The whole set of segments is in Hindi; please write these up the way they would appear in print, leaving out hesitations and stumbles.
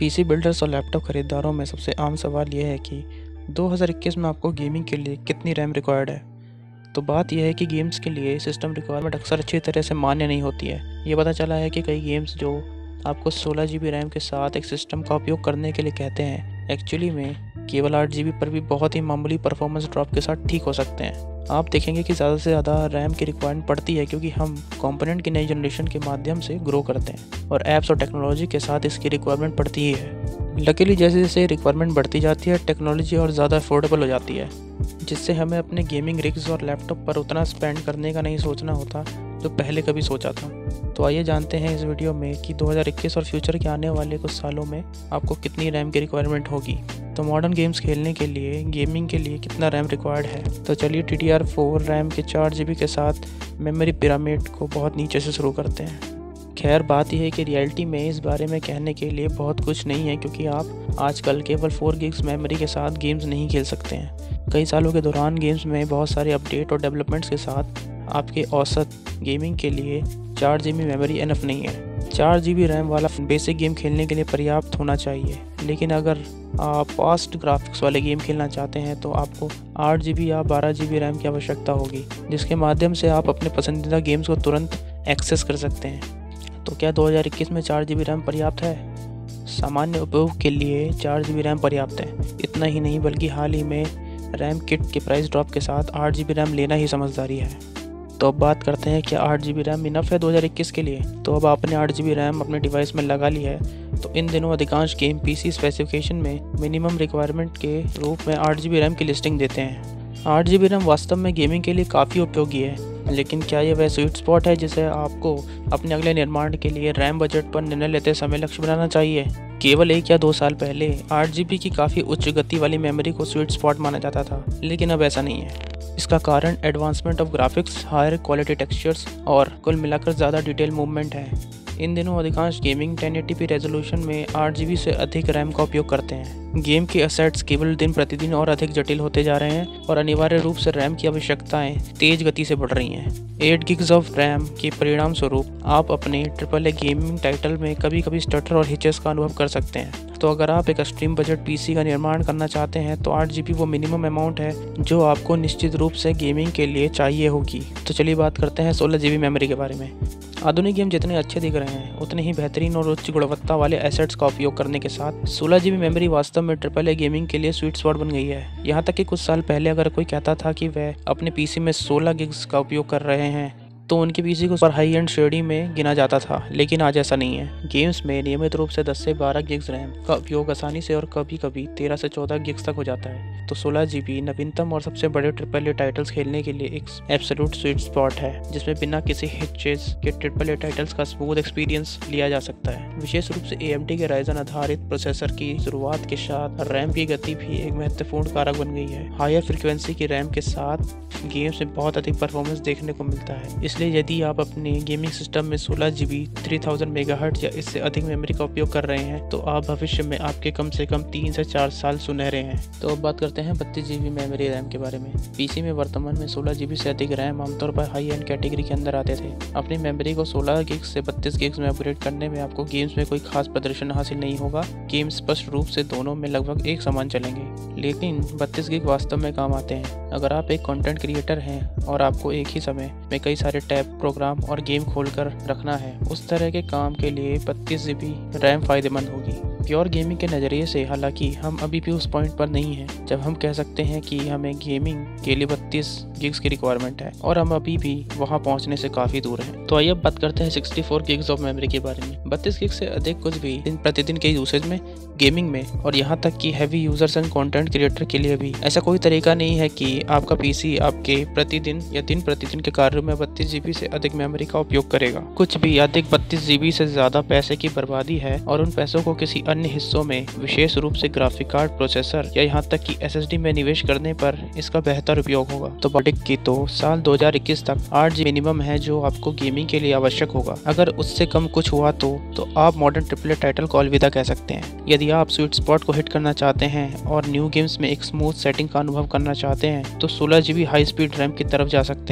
पीसी बिल्डर्स और लैपटॉप खरीदारों में सबसे आम सवाल यह है कि 2021 में आपको गेमिंग के लिए कितनी रैम रिक्वायर्ड है। तो बात यह है कि गेम्स के लिए सिस्टम रिक्वायरमेंट अक्सर अच्छी तरह से मान्य नहीं होती है। ये पता चला है कि कई गेम्स जो आपको 16 GB रैम के साथ एक सिस्टम का उपयोग करने के लिए कहते हैं, एक्चुअली में केवल 8 GB पर भी बहुत ही मामूली परफॉर्मेंस ड्रॉप के साथ ठीक हो सकते हैं। आप देखेंगे कि ज़्यादा से ज़्यादा रैम की रिक्वायरमेंट पड़ती है क्योंकि हम कंपोनेंट की नई जनरेशन के माध्यम से ग्रो करते हैं और ऐप्स और टेक्नोलॉजी के साथ इसकी रिक्वायरमेंट बढ़ती ही है। लकीली जैसे जैसे रिक्वायरमेंट बढ़ती जाती है, टेक्नोलॉजी और ज़्यादा अफोर्डेबल हो जाती है, जिससे हमें अपने गेमिंग रिग्स और लैपटॉप पर उतना स्पेंड करने का नहीं सोचना होता जो पहले कभी सोचा था। तो आइए जानते हैं इस वीडियो में कि 2021 और फ्यूचर के आने वाले कुछ सालों में आपको कितनी रैम की रिक्वायरमेंट होगी। तो मॉडर्न गेम्स खेलने के लिए गेमिंग के लिए कितना रैम रिक्वायर्ड है। तो चलिए DDR4 रैम के 4 GB के साथ मेमोरी पिरामिड को बहुत नीचे से शुरू करते हैं। खैर बात यह है कि रियलिटी में इस बारे में कहने के लिए बहुत कुछ नहीं है क्योंकि आप आजकल केवल 4 GB मेमोरी के साथ गेम्स नहीं खेल सकते हैं। कई सालों के दौरान गेम्स में बहुत सारे अपडेट और डेवलपमेंट्स के साथ आपके औसत गेमिंग के लिए 4 GB मेमोरी इनफ नहीं है। 4 GB रैम वाला बेसिक गेम खेलने के लिए पर्याप्त होना चाहिए, लेकिन अगर आप फास्ट ग्राफिक्स वाले गेम खेलना चाहते हैं तो आपको 8 GB या 12 GB रैम की आवश्यकता होगी, जिसके माध्यम से आप अपने पसंदीदा गेम्स को तुरंत एक्सेस कर सकते हैं। तो क्या 2021 में 4 GB रैम पर्याप्त है? सामान्य उपयोग के लिए 4 GB रैम पर्याप्त है। इतना ही नहीं बल्कि हाल ही में रैम किट के प्राइस ड्रॉप के साथ 8 GB रैम लेना ही समझदारी है। तो अब बात करते हैं क्या 8 GB रैम इनफ है 2021 के लिए। तो अब आपने 8 GB रैम अपने डिवाइस में लगा ली है तो इन दिनों अधिकांश गेम PC स्पेसिफिकेशन में मिनिमम रिक्वायरमेंट के रूप में 8 GB रैम की लिस्टिंग देते हैं। 8 GB रैम वास्तव में गेमिंग के लिए काफ़ी उपयोगी है, लेकिन क्या ये वह स्वीट स्पॉट है जिसे आपको अपने अगले निर्माण के लिए रैम बजट पर निर्णय लेते समय लक्ष्य बनाना चाहिए? केवल 1 या 2 साल पहले 8 GB की काफ़ी उच्च गति वाली मेमोरी को स्वीट स्पॉट माना जाता था, लेकिन अब ऐसा नहीं है। इसका कारण advancement of graphics, higher quality textures और कुल मिलाकर ज़्यादा डिटेल मूवमेंट है। इन दिनों अधिकांश गेमिंग 1080p रेजोल्यूशन में 8 GB से अधिक रैम का उपयोग करते हैं। गेम के असेट्स केवल दिन प्रतिदिन और अधिक जटिल होते जा रहे हैं और अनिवार्य रूप से रैम की आवश्यकताएं तेज गति से बढ़ रही हैं। 8 GB ऑफ रैम के परिणाम स्वरूप आप अपने AAA गेमिंग टाइटल में कभी कभी स्टटर और हिचेस का अनुभव कर सकते हैं। तो अगर आप एक एक्सट्रीम बजट PC का निर्माण करना चाहते हैं तो 8 GB वो मिनिमम अमाउंट है जो आपको निश्चित रूप से गेमिंग के लिए चाहिए होगी। तो चलिए बात करते हैं 16 GB मेमोरी के बारे में। आधुनिक गेम जितने अच्छे दिख रहे हैं उतने ही बेहतरीन और उच्च गुणवत्ता वाले एसेट्स का उपयोग करने के साथ 16 GB मेमोरी वास्तव में AAA गेमिंग के लिए स्वीट स्पॉट बन गई है। यहाँ तक कि कुछ साल पहले अगर कोई कहता था कि वह अपने PC में 16 GB का उपयोग कर रहे हैं तो उनके PC को पर हाई एंड श्रेणी में गिना जाता था, लेकिन आज ऐसा नहीं है। गेम्स में नियमित रूप से 10 से 12 GB रैम का उपयोग आसानी से और कभी कभी 13 से 14 GB तक हो जाता है। तो 16 GB नवीनतम और सबसे बड़े AAA टाइटल्स खेलने के लिए एक एब्सोल्यूट स्वीट स्पॉट है, जिसमें बिना किसी हिचेस के AAA टाइटल्स का स्मूथ एक्सपीरियंस लिया जा सकता है। विशेष रूप से AMD के राइजन आधारित प्रोसेसर की शुरुआत के साथ रैम की गति भी एक महत्वपूर्ण कारक बन गई है। हायर फ्रिक्वेंसी की रैम के साथ गेम्स में बहुत अधिक परफॉर्मेंस देखने को मिलता है। इसलिए यदि आप अपने गेमिंग सिस्टम में 16 GB 3000 MHz या इससे अधिक मेमोरी का उपयोग कर रहे हैं तो आप भविष्य में आपके कम से कम 3 से 4 साल सुनहरे हैं। तो अब बात करते हैं 32 GB मेमोरी रैम के बारे में। PC में वर्तमान में 16 GB से अधिक रैम आमतौर पर हाई एंड कैटेगरी के अंदर आते थे। अपनी मेमोरी को 16 GB से 32 GB में अपग्रेड करने में आपको गेम्स में कोई खास प्रदर्शन हासिल नहीं होगा। गेम स्पष्ट रूप से दोनों में लगभग एक समान चलेंगे, लेकिन 32 GB वास्तव में काम आते हैं। अगर आप एक कंटेंट क्रिएटर हैं और आपको एक ही समय में कई सारे टैब, प्रोग्राम और गेम खोलकर रखना है, उस तरह के काम के लिए 32 GB रैम फायदेमंद होगी। प्योर गेमिंग के नज़रिए से हालांकि हम अभी भी उस पॉइंट पर नहीं हैं जब हम कह सकते हैं कि हमें गेमिंग के लिए 32 GB की रिक्वायरमेंट है, और हम अभी भी वहां पहुंचने से काफ़ी दूर हैं। तो आइए अब बात करते हैं 64 GB ऑफ मेमोरी के बारे में। 32 GB से अधिक कुछ भी दिन प्रतिदिन के यूसेज में, गेमिंग में और यहाँ तक कि heavy users and content creator के लिए भी ऐसा कोई तरीका नहीं है कि आपका PC आपके प्रतिदिन या दिन प्रतिदिन के कार्यों में 32 GB से अधिक मेमोरी का उपयोग करेगा। कुछ भी अधिक 32 GB से ज़्यादा पैसे की बर्बादी है और उन पैसों को किसी अन्य हिस्सों में, विशेष रूप से ग्राफिक कार्ड, प्रोसेसर या यहाँ तक कि SSD में निवेश करने पर इसका बेहतर उपयोग होगा। तो बॉडिक की तो साल 2021 तक 8 GB मिनिमम है जो आपको गेमिंग के लिए आवश्यक होगा। अगर उससे कम कुछ हुआ तो आप मॉडर्न AAA टाइटल को अलविदा कह सकते हैं। यदि आप स्वीट स्पॉट को हिट करना चाहते हैं और न्यू गेम्स में एक स्मूथ सेटिंग का अनुभव करना चाहते हैं तो 16 GB हाई स्पीड रैम की तरफ जा सकते हैं।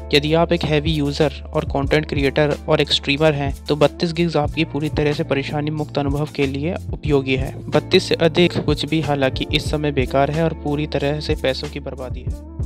यदि आप एक हैवी यूज़र और कंटेंट क्रिएटर और एक स्ट्रीमर हैं तो 32 गिग्स आपकी पूरी तरह से परेशानी मुक्त अनुभव के लिए उपयोगी है। 32 से अधिक कुछ भी हालांकि इस समय बेकार है और पूरी तरह से पैसों की बर्बादी है।